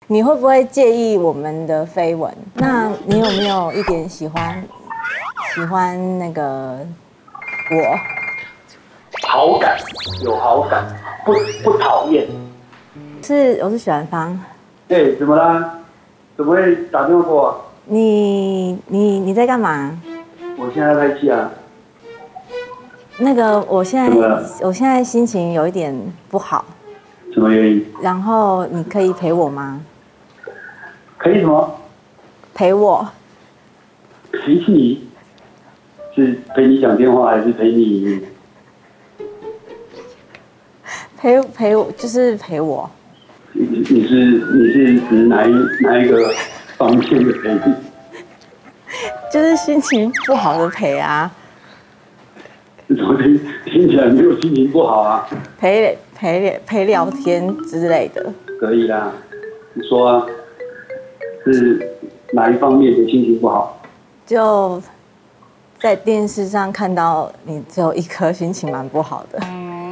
你会不会介意我们的绯闻？那你有没有一点喜欢那个我？ 好感，有好感，不讨厌。 我是许兰芳。 对，怎么啦？怎么会打电话给我？ 你在干嘛？ 我现在在拍戏啊。 那个，我现在心情有一点不好。 什么原因？ 然后你可以陪我吗？ 可以什么？ 陪我。 陪你？是陪你讲电话，还是陪你？ 陪我，就是陪我。 你是指哪一个方面的陪你？ 就是心情不好的陪啊。 怎么听起来没有心情不好啊？ 陪聊天之类的。 可以啦，你说啊，是哪一方面的心情不好？ 就在电视上看到你只有一颗，心情蛮不好的。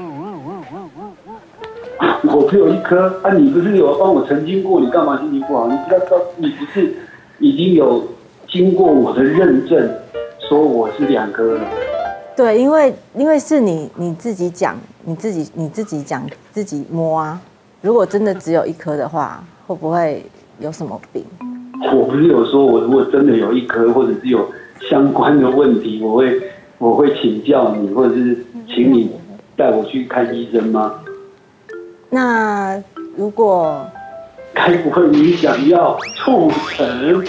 我只有一颗啊！你不是有帮我澄清过？你干嘛心情不好？你不是已经有经过我的认证，说我是2颗了？ 对，因为是你自己讲，你自己讲自己摸啊。如果真的只有一颗的话，会不会有什么病？ 我不是有说，我如果真的有一颗，或者是有相关的问题，我会请教你，或者是请你带我去看医生吗？ 那如果该不会你想要促成？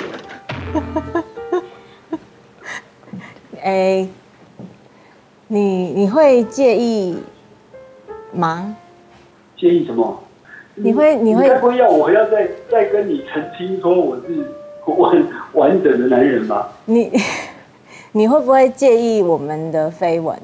哎，你会介意吗？ 介意什么？ 你会该不会要我要再跟你澄清说我是完整的男人吧？ 你会不会介意我们的绯闻？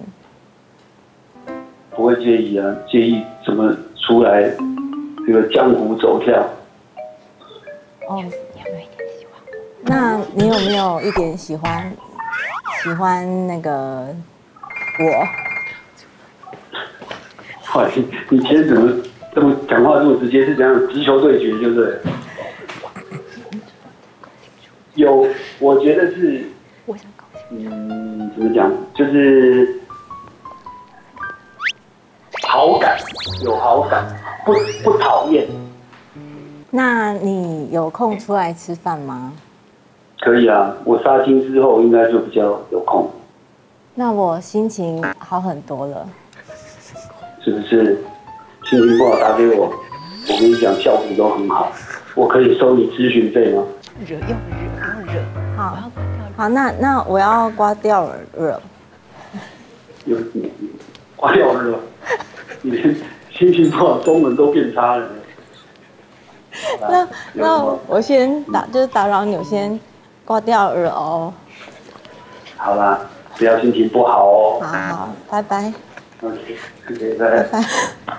不会介意啊，介意怎么出来这个江湖走跳？ 哦，那你有没有一点喜欢那个我？ 哇，你今天怎么这么讲话这么直接？是怎样直球对决，对不对？有，我觉得是，怎么讲？就是好感，有好感，不讨厌。 那你有空出来吃饭吗？ 可以啊，我杀青之后应该就比较有空。 那我心情好很多了。 是不是？心情不好打给我，我跟你讲，效果都很好。我可以收你咨询费吗？ 要惹。 好，那我要刮掉惹。 有刮掉惹，你连心情不好中文都变差了。 那我先打扰你，我先刮掉惹哦。 好啦，不要心情不好哦。 好，拜拜。 OK，拜拜。